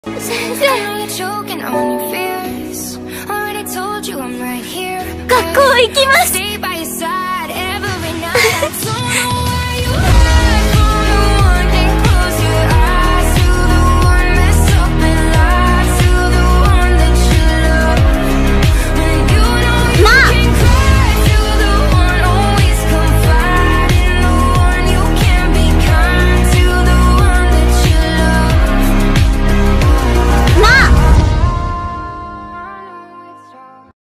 先生、学校行きます。